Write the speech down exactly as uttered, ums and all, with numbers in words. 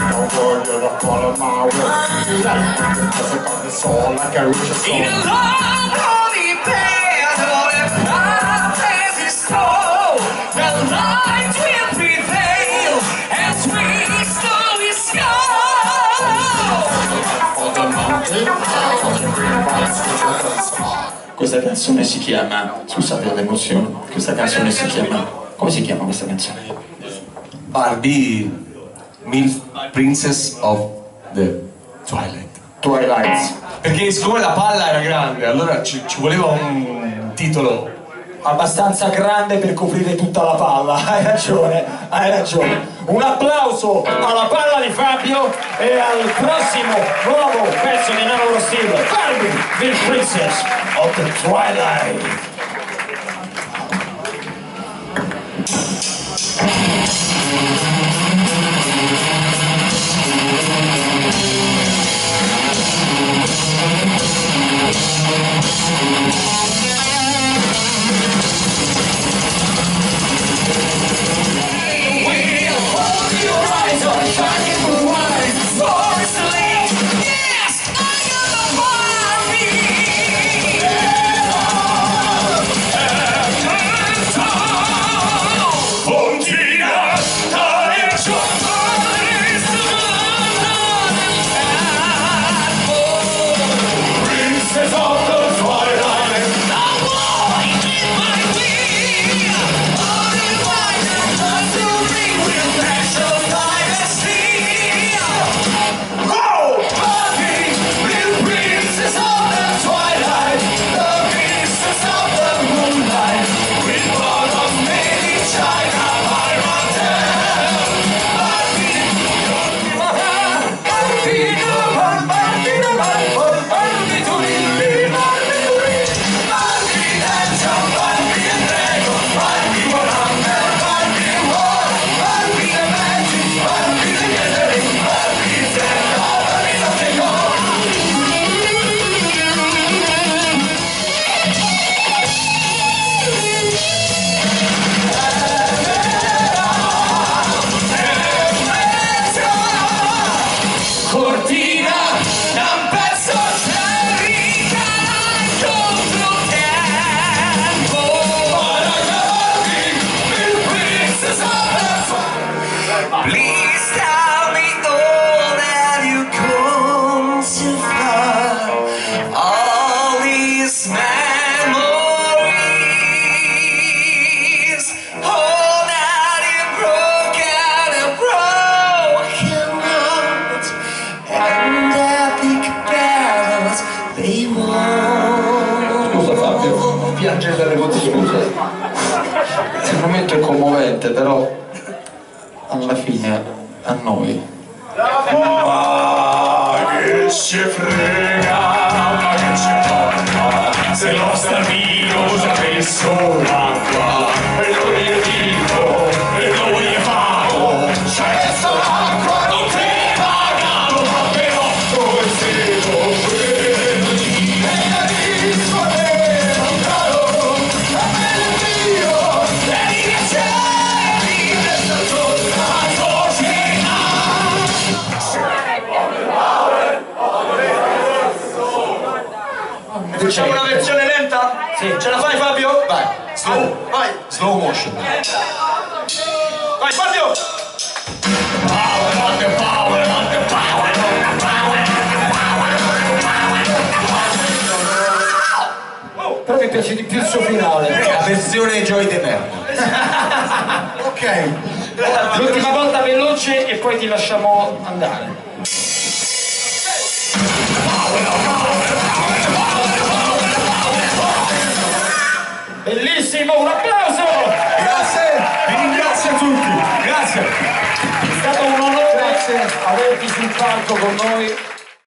Don't worry, you're not calling my way. Life has got the soul like a rich soul. In a long holy path, all the path is slow. The light will prevail as we slowly go. On the mountain, on the green rice, Questa canzone si chiama, scusate l'emozione, questa canzone si chiama, come si chiama questa canzone? Barbie, Milf Princess of the Twilight. Twilight. Perché siccome la palla era grande, allora ci, ci voleva un titolo Abbastanza grande per coprire tutta la palla, hai ragione, hai ragione. Un applauso alla palla di Fabio e al prossimo nuovo pezzo di Nano Rossillo, Barbie, the Princess of the Twilight. Please tell me all that you come to find. All these memories, all that you broke and a broken heart, and epic battles they won. Scusa Fabio, piangere dalle volte, scusa. Sicuramente è commovente, però alla fine a noi. Ma che ci frega, ma che ci porta, se lo stermino usa per l'acqua, e noi gli dico, e noi gli famo, c'è questa acqua, non ti pagano, ma però come siamo quello di me, di suonare lontano, a me il Dio, e di piaceri, questa giornata. Facciamo una versione lenta? Sì. Ce la fai Fabio? Vai, slow, Vai! slow motion. Vai Fabio! Però mi piace di più il suo finale. La versione Joy de merda. Ok. L'ultima volta veloce e poi ti lasciamo andare. Bellissimo, un applauso! Grazie, vi ringrazio a tutti. Grazie. È stato un onore averti sul palco con noi.